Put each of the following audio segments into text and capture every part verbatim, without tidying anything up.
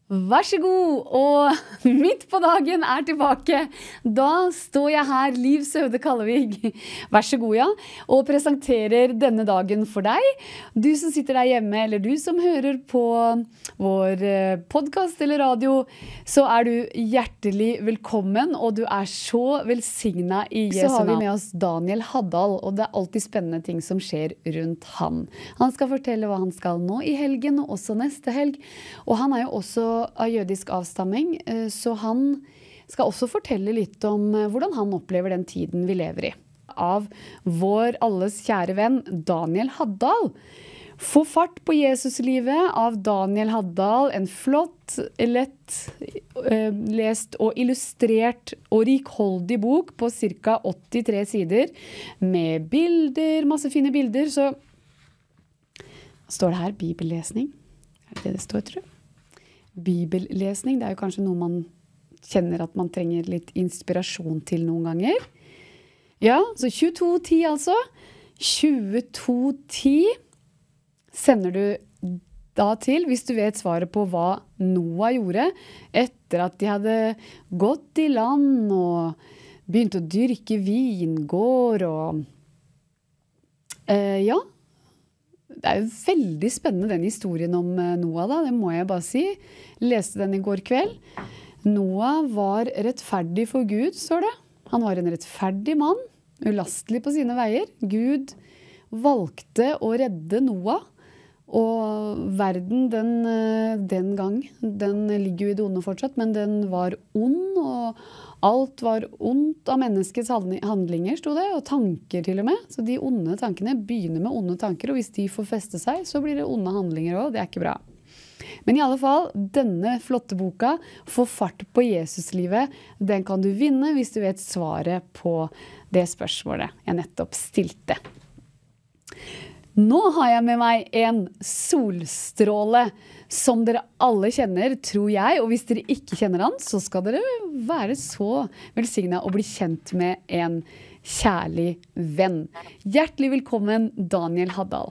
Vær så god, og midt på dagen er tilbake. Da står jeg her, Liv Saude Kallevig, vær så god, ja, og presenterer denne dagen for deg. Du som sitter der hjemme, eller du som hører på vår podcast eller radio, så er du hjertelig velkommen, og du er så velsignet i Jesu navn. Så har vi med oss Daniel Haddal, og det er alltid spennende ting som skjer rundt han. Han skal fortelle hva han skal nå i helgen, og også neste helg, og han er jo også av jødisk avstamming, så han skal også fortelle litt om hvordan han opplever den tiden vi lever i. Av vår alles kjære venn Daniel Haddal. Få fart på Jesuslivet av Daniel Haddal, en flott, lett lest og illustrert og rikholdig bok på cirka åttitre sider, med bilder, masse fine bilder, så står det her bibellesning. Er det det det står, tror jeg? Bibellesning, det er jo kanskje noe man kjenner at man trenger litt inspirasjon til noen ganger. Ja, så tjueto ti altså. tjueto ti sender du da til, hvis du vet svaret på hva Noah gjorde etter at de hadde gått i land og begynt å dyrke vingård og eh, ja, det er jo veldig spennende den historien om Noah da, det må jeg bare si. Leste den i går kveld. Noah var rettferdig for Gud, står det. Han var en rettferdig mann, ulastelig på sine veier. Gud valgte å redde Noah, og verden den, den gang, den ligger jo i det onde fortsatt, men den var ond, og alt var ondt av menneskets handlinger, stod det, og tanker til og med. Så de onde tankene begynner med onde tanker, og hvis de får feste seg, så blir det onde handlinger også. Det er ikke bra. Men i alle fall, denne flotte boka, Få fart på Jesuslivet, den kan du vinne hvis du vet svaret på det spørsmålet jeg nettopp stilte. Nå har jeg med meg en solstråle som dere alle kjenner, tror jeg, og hvis dere ikke kjenner han, så skal dere være så velsignet å bli kjent med en kjærlig venn. Hjertelig velkommen, Daniel Haddal.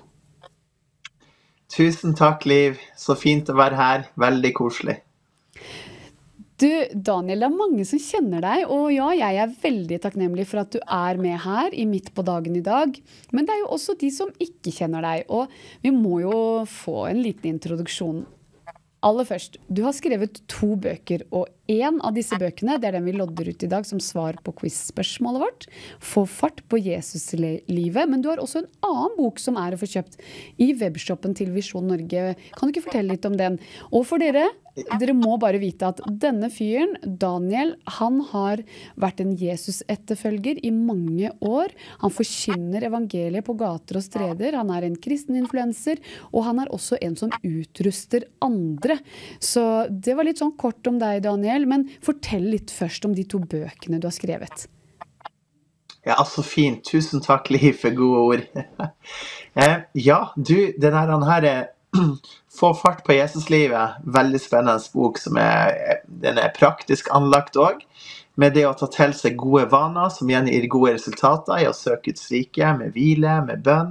Tusen takk, Liv. Så fint å være her. Veldig koselig. Du, Daniel, det er mange som kjenner deg, og ja, jeg er veldig takknemlig for at du er med her i midt på dagen i dag. Men det er jo også de som ikke kjenner deg, og vi må jo få en liten introduksjon. Aller først, du har skrevet to bøker, og en av disse bøkene, det er den vi lodder ut i dag som svar på quiz-spørsmålet vårt. Få fart på Jesuslivet, men du har også en annen bok som er å få kjøpt i webshoppen til Visjon Norge. Kan du ikke fortelle litt om den? Og for dere, dere må bare vite at denne fyren, Daniel, han har vært en Jesus-etterfølger i mange år. Han forkynner evangeliet på gater og streder. Han er en kristen influencer, og han er også en som utruster andre. Så det var litt sånn kort om deg, Daniel, men fortell litt først om de to bøkene du har skrevet. Ja, så fint. Tusen takk, Liv, for gode ord. Ja, du, den her, den her Få fart på Jesuslivet, veldig spennende bok som er, den er praktisk anlagt også, med det å ta til seg gode vaner som igjen gir gode resultater i å søke Guds rike, med hvile, med bønn,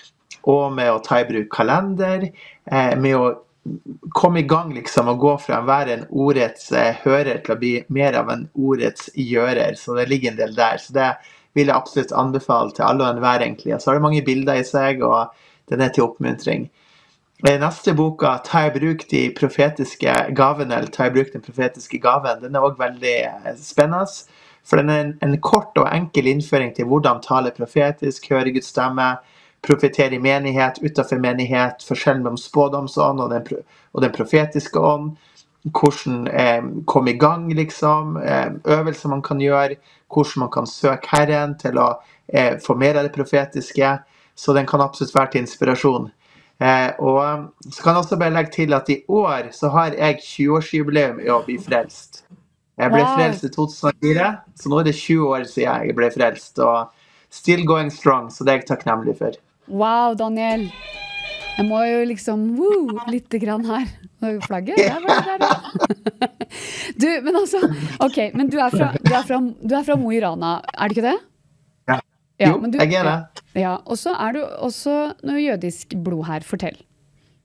og med å ta i bruk kalender, med å komme i gang liksom, og gå fra å være en ordets hører til å bli mer av en ordets gjører, så det ligger en del der, så det vil jeg absolutt anbefale til alle og enhver egentlig. Og så har det mange bilder i seg, og den er til oppmuntring. Neste boka, Ta i bruk de profetiske gavene, eller Ta i bruk den profetiske gaven, den er også veldig spennende, for den er en, en kort og enkel innføring til hvordan tale profetisk, høre Guds stemme, profetere i menighet, utenfor menighet, forskjellen mellom spådomsånd og den, og den profetiske ånd, hvordan eh, komme i gang, liksom, eh, øvelser man kan gjøre, hvordan man kan søke Herren til å eh, få mer av det profetiske, så den kan absolutt være til inspirasjon. Eh, og så kan jeg også bare legge til at i år så har jeg tjue-årsjubileum i å bli frelst. Jeg ble wow. frelst i to tusen og fire, så nå er det tjue år siden jeg ble frelst, og still going strong, så det er jeg takknemlig for. Wow, Daniel. Jeg må jo liksom, woo, litt grann her. Flagget, der var det der. Du, men altså, ok, men du er fra, du er fra, du er fra Mo i Rana, er det ikke det? Ja, jo, men du, jeg er det. Ja, og så er du også noe jødisk blod her, fortell.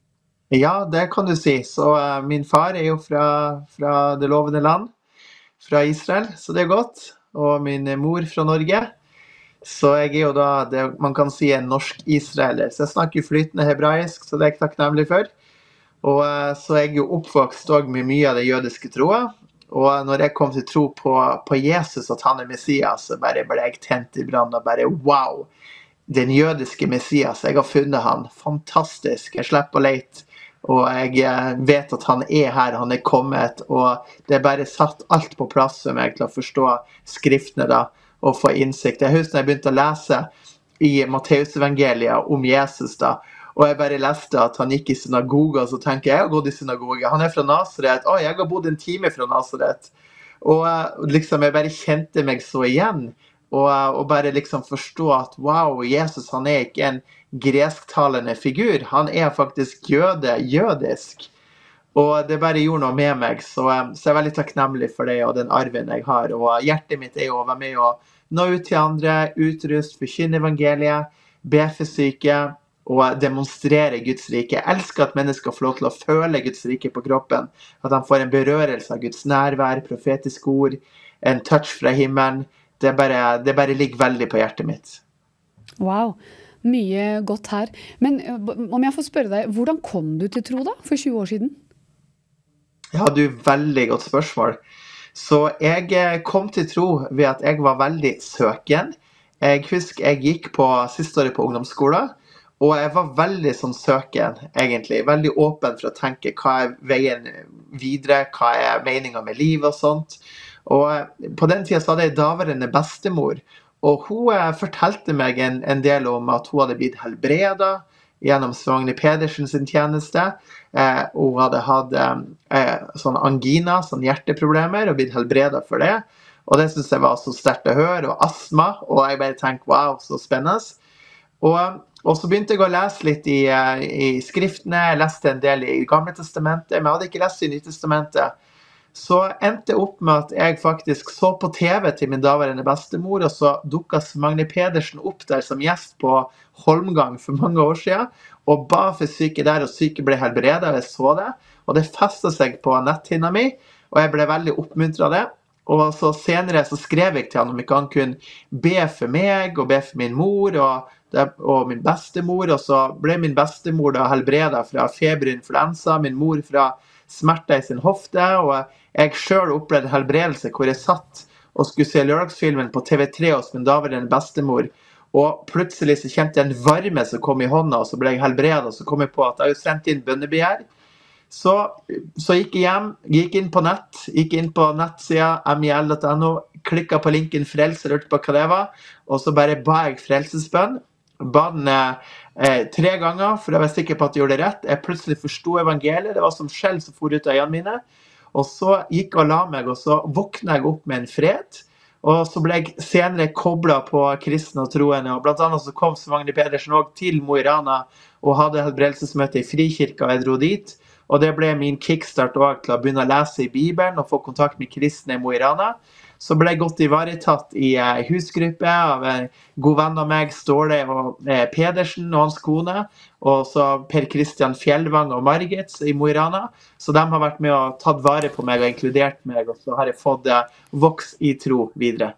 Ja, det kan du si. Så eh, min far er jo fra, fra det lovende land, fra Israel, så det er godt. Og min mor fra Norge. Så jeg er jo da, det man kan si, en norsk-israeler. Så jeg snakker flytende hebraisk, så det er jeg takknemlig for. Og eh, så er jeg jo oppvokst også med mye av det jødiske troa. Og når jeg kom til tro på, på Jesus, at han er Messias, så bare ble jeg tent i brann og bare wow! Den jødiske Messias, jeg har funnet han. Fantastisk. Jeg slipper å lete. Og jeg eh, vet at han er her, han er kommet. Og det er bare satt alt på plass for meg til å forstå skriftene da, og få innsikt. Jeg husker når jeg begynte å lese i Matteusevangeliet om Jesus da, og jeg bare leste at han gikk i synagoga, så tenker jeg, jeg har gått i synagoga. Han er fra Nazaret. Å, jeg har bodd en time fra Nazaret. Og eh, liksom, jeg bare kjente meg så igjen. Og, og bare liksom forstå at wow, Jesus han er ikke en gresktalende figur, han er faktisk jøde, jødisk. Og det bare gjorde noe med meg, så, så jeg er veldig takknemlig for det og den arven jeg har. Og hjertet mitt er jo å være med og nå ut til andre, utrust, forkynne evangeliet, be for syke og demonstrere Guds rike. Jeg elsker at mennesker får lov til å føle Guds rike på kroppen, at de får en berørelse av Guds nærvær, profetisk ord, en touch fra himmelen. Det bare, det bare ligger veldig på hjertet mitt. Wow, mye godt her. Men om jeg får spørre deg, hvordan kom du til tro da, for tjue år siden? Ja, du, veldig godt spørsmål. Så jeg kom til tro ved at jeg var veldig søken. Jeg husker jeg gikk på siste året på ungdomsskolen, og jeg var veldig sånn søken, egentlig. Veldig åpen for å tenke hva er veien videre, hva er meningen med livet og sånt. Og på den tiden så hadde jeg daværende bestemor, og hun fortalte meg en, en del om at hun hadde blitt helbredet gjennom Magne Pedersen sin tjeneste. Eh, hun hadde hatt eh, sånn angina, sånn hjerteproblemer, og blitt helbredet for det. Og det synes jeg var så sterkt å høre, og astma, og jeg bare tenkte, wow, så spennende. Og, og så begynte jeg å lese litt i, i skriftene, jeg leste en del i Gamle Testamentet, men jeg hadde ikke lest i Nye Testamentet. Så endte jeg opp med at jeg faktisk så på T V til min daværende bestemor, og så dukket Magne Pedersen opp der som gjest på Holmgang for mange år siden, og ba for syke der, og syke ble helbredet, og jeg så det, og det festet seg på netthinna mi, og jeg ble veldig oppmuntret av det. Og så senere så skrev jeg til han om ikke han kunne be for meg, og be for min mor, og, det, og min bestemor, og så ble min bestemor da helbredet fra feber og influensa, min mor fra smerter i sin hofte, og jeg selv opplevde helbredelse hvor jeg satt og skulle se lørdagsfilmen på T V tre hos min daværende bestemor, og plutselig så kjente jeg en varme som kom i hånda, og så ble jeg helbredet, og så kom jeg på at jeg hadde sendt inn bønnebegjær. Så, så gikk jeg hjem, gikk inn på nett, gikk inn på nettsida m i l punktum n o, klikket på linken frelse, lurte på hva det var, og så bare ba jeg frelsesbønn. Ba den eh, tre ganger, for jeg var sikker på at jeg gjorde det rett. Jeg plutselig forstod evangeliet, det var som skjell som for ut av øynene mine. Og så gikk jeg og la meg, og så våknet jeg opp med en fred. Og så ble jeg senere koblet på kristne og troende, og blant annet så kom Magne Pedersen også til Mo i Rana, og hadde helbredelsesmøte i Frikirka, og jeg dro dit. Og det ble min kickstart også til å begynne å lese i Bibelen, og få kontakt med kristne i Mo i Rana. Så ble jeg godt ivaretatt i eh, husgruppe av en god venn av meg, Ståle og eh, Pedersen og hans kone, og så Per Kristian Fjellvang og Margit i Mo i Rana. Så de har vært med og tatt vare på meg og inkludert meg, og så har jeg fått eh, voks i tro videre.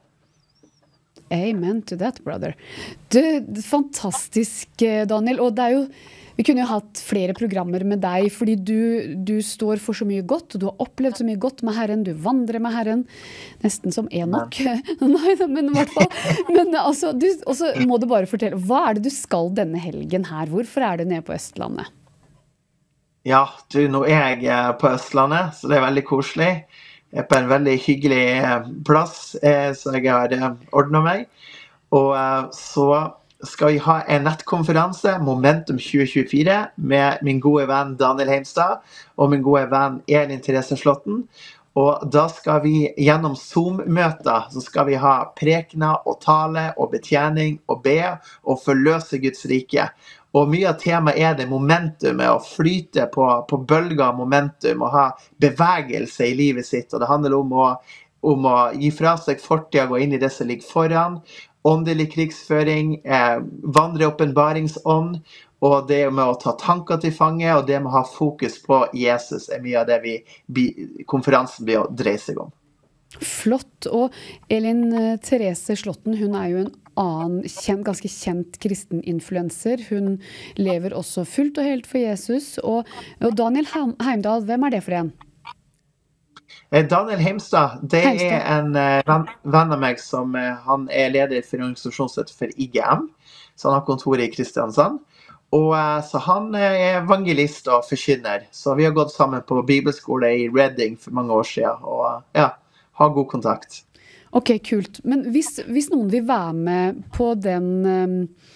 Amen to that, brother. Du, fantastisk, Daniel, og det er jo vi kunne jo hatt flere programmer med deg, fordi du, du står for så mye godt, og du har opplevd så mye godt med Herren, du vandrer med Herren, nesten som Enok. Nei, men i hvert fall. Men altså, du, og så må du bare fortelle, hva er det du skal denne helgen her? Hvorfor er du nede på Østlandet? Ja, du, nå er jeg på Østlandet, så det er veldig koselig. Jeg er på en veldig hyggelig plass, så jeg har ordnet meg. Og så skal vi ha en nettkonferanse, Momentum tjue tjuefire, med min gode venn Daniel Heimstad og min gode venn Elin Therese Slåtten. Og da skal vi gjennom Zoom-møter, så skal vi ha prekener og tale og betjening og be og forløse Guds rike. Og mye av temaet er det momentumet, å flyte på, på bølger av momentum og ha bevegelse i livet sitt. Og det handler om å, om å gi fra seg fortid og gå inn i det som ligger foran, åndelig krigsføring, eh, vandre åpenbaringsånd, og det med å ta tanker til fange, og det med å ha fokus på Jesus er mye av det vi, vi konferansen blir å dreie seg om. Flott. Og Elin Therese Slåtten, hun er jo en annen kjent, ganske kjent kristen influencer. Hun lever også fullt og helt for Jesus. Og, og Daniel Heimdal, hvem er det for en? Daniel Heimstad, det Heimstad. er en uh, venn, venn av meg som uh, han er leder for en organisasjon for I G M, så han har kontoret i Kristiansand. Og uh, så han uh, er evangelist og forkynner, så vi har gått sammen på bibelskole i Reading for mange år siden, og uh, ja, har god kontakt. Ok, kult. Men hvis, hvis noen vil være med på den um,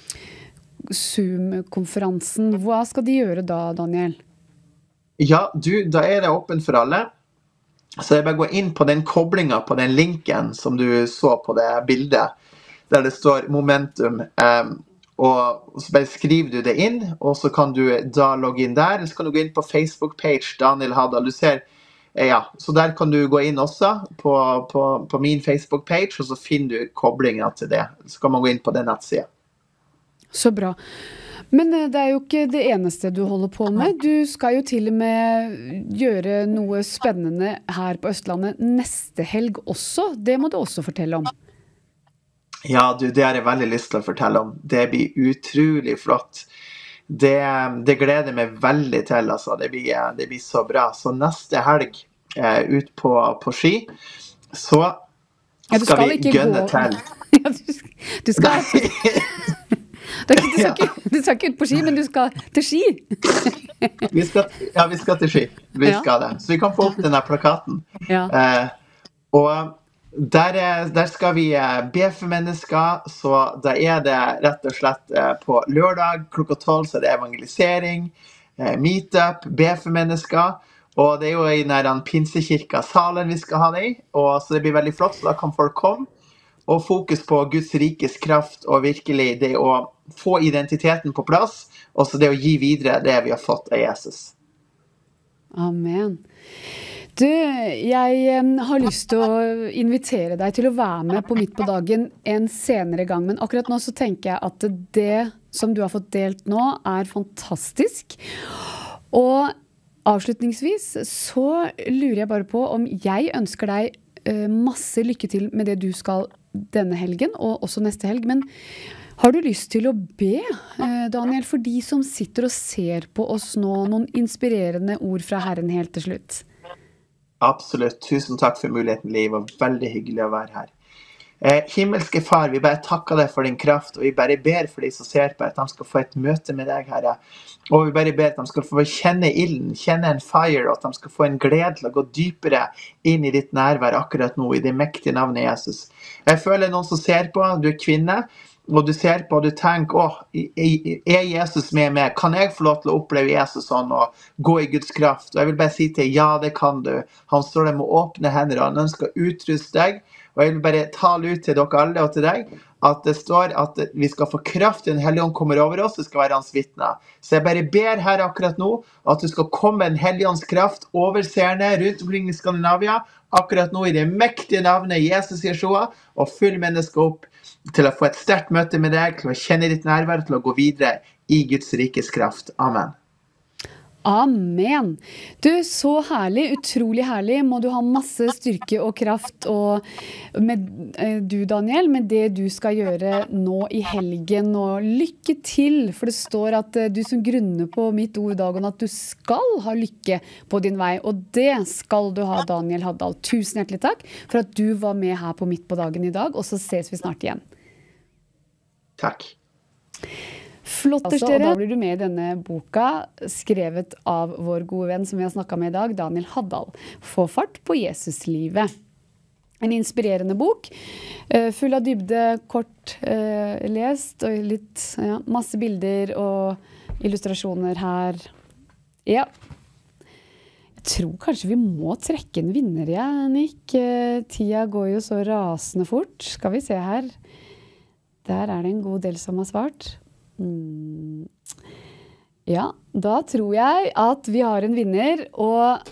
Zoom-konferansen, hva skal de gjøre da, Daniel? Ja, du, da er det åpen for alle. Så jeg bare går inn på den koblingen, på den linken som du så på det bildet, der det står momentum, um, og så bare skriver du det inn, og så kan du da logge inn der, eller så kan du gå inn på Facebook-page Daniel Haddal. Du ser, ja, så der kan du gå inn også på, på, på min Facebook-page, og så finner du koblingen til det. Så kan man gå inn på den nettsiden. Så bra. Men det er jo ikke det eneste du holder på med. Du skal jo til og med gjøre noe spennende her på Østlandet neste helg også. Det må du også fortelle om. Ja, du, det har jeg veldig lyst til å fortelle om. Det blir utrolig flott. Det, det gleder jeg meg veldig til, altså. Det blir, det blir så bra. Så neste helg eh, ut på, på ski, så skal, ja, skal vi gønne gå. Til. Ja, du, du skal... Du skal, ikke, du skal ikke ut på ski, men du skal til ski. vi skal, ja, vi skal til ski. Vi ja. skal det. Så vi kan få opp denne plakaten. Ja. Eh, og der, der skal vi be for mennesker, så da er det rett og slett på lørdag klokka tolv, så er det evangelisering, eh, meetup, be for mennesker. Og det er jo i den pinsekirka salen vi skal ha det i, og så det blir veldig flott, så da kan folk komme. Og fokus på Guds rikes kraft, og virkelig det å få identiteten på plass, og så det å gi videre det vi har fått av Jesus. Amen. Du, jeg har lyst til å invitere deg til å være med på Midt på dagen en senere gang, men akkurat nå så tenker jeg at det som du har fått delt nå er fantastisk. Og avslutningsvis så lurer jeg bare på om jeg ønsker deg masse lykke til med det du skal denne helgen, og også neste helg. Men har du lyst til å be, Daniel, for de som sitter og ser på oss nå, noen inspirerende ord fra Herren helt til slutt? Absolutt. Tusen takk for muligheten, Liv, og veldig hyggelig å være her. Eh, himmelske far, vi bare takker deg for din kraft, og vi bare ber for de som ser på, at de skal få et møte med deg, Herre. Og vi bare ber at de skal få kjenne ilden, kjenne en fire, og at de skal få en glede til å gå dypere inn i ditt nærvær akkurat nå, i det mektige navnet Jesus. Jeg føler noen som ser på, du er kvinne, og du ser på, og du tenker, åh, er Jesus med meg? Kan jeg få lov til å oppleve Jesus sånn, og gå i Guds kraft? Og jeg vil bare si til, ja, det kan du. Han står der med åpne hender, og han ønsker å utruste deg. Og jeg vil bare tale ut til dere alle og til deg, at det står at vi skal få kraft i Den Hellige Ånd kommer over oss, det skal være hans vitner. Så jeg bare ber her akkurat nå, at du skal komme en Hellige Ånds kraft over seerne rundt omkring i Skandinavia, akkurat nå i det mektige navnet Jesus Jeshua, og fyll mennesker opp til å få et sterkt møte med deg, til å kjenne ditt nærvær, til å gå videre i Guds rikes kraft. Amen. Amen. Du, så herlig, utrolig herlig. Må du ha masse styrke og kraft og med, du, Daniel, med det du skal gjøre nå i helgen. Og lykke til, for det står at du som grunner på mitt ord, Dagon, at du skal ha lykke på din vei. Og det skal du ha, Daniel Haddal. Tusen hjertelig takk for at du var med her på Midt på dagen i dag, og så ses vi snart igjen. Takk. Flott, altså, og da blir du med i denne boka, skrevet av vår gode venn som vi har snakket med i dag, Daniel Haddal. Få fart på Jesuslivet. En inspirerende bok, full av dybde, kort eh, lest, og litt, ja, masse bilder og illustrasjoner her. Ja. Jeg tror kanskje vi må trekke en vinner, ja, Nick. Tida går jo så rasende fort. Skal vi se her. Der er det en god del som har svart. Mm. Ja, da tror jeg at vi har en vinner, og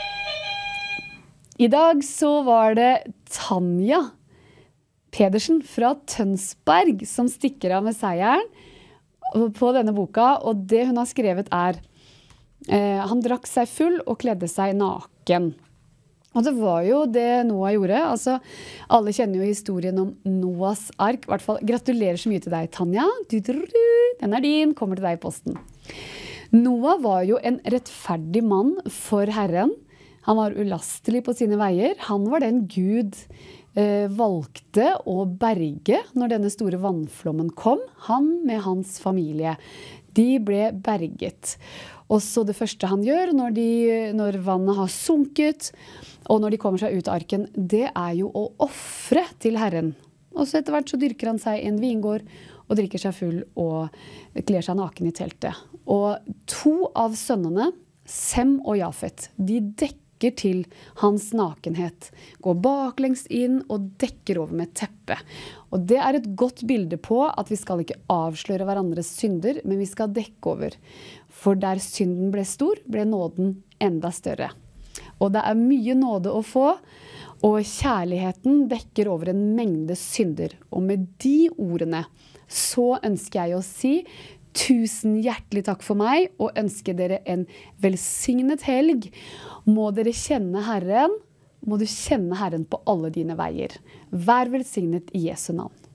i dag så var det Tanja Pedersen fra Tønsberg som stikker av med seieren. på denne boka, og det hun har skrevet er eh, han drakk seg full og kledde seg naken. Og det var jo det Noah gjorde. Altså, alle kjenner jo historien om Noahs ark. I hvert fall, gratulerer så mye til deg, Tanja. Du, du, du, den er din, kommer til deg i posten. Noah var jo en rettferdig mann for Herren. Han var ulastelig på sine veier. Han var den Gud eh, valgte å berge når denne store vannflommen kom. Han med hans familie. De ble berget. Og så det første han gjør når, de, når vannet har sunket, og når de kommer seg ut av arken, det er jo å offre til Herren. Og så etter hvert så dyrker han seg i en vingård, og drikker seg full, og kler seg naken i teltet. Og to av sønnene, Sem og Jafet, de dekker til hans nakenhet. Går baklengs inn og dekker over med teppe. Og det er et godt bilde på at vi skal ikke avsløre hverandres synder, men vi skal dekke over. For der synden ble stor, ble nåden enda større. Og det er mye nåde å få, og kjærligheten dekker over en mengde synder. Og med de ordene så ønsker jeg å si tusen hjertelig takk for meg, og ønsker dere en velsignet helg. Må dere kjenne Herren, må du kjenne Herren på alle dine veier. Vær velsignet i Jesu navn.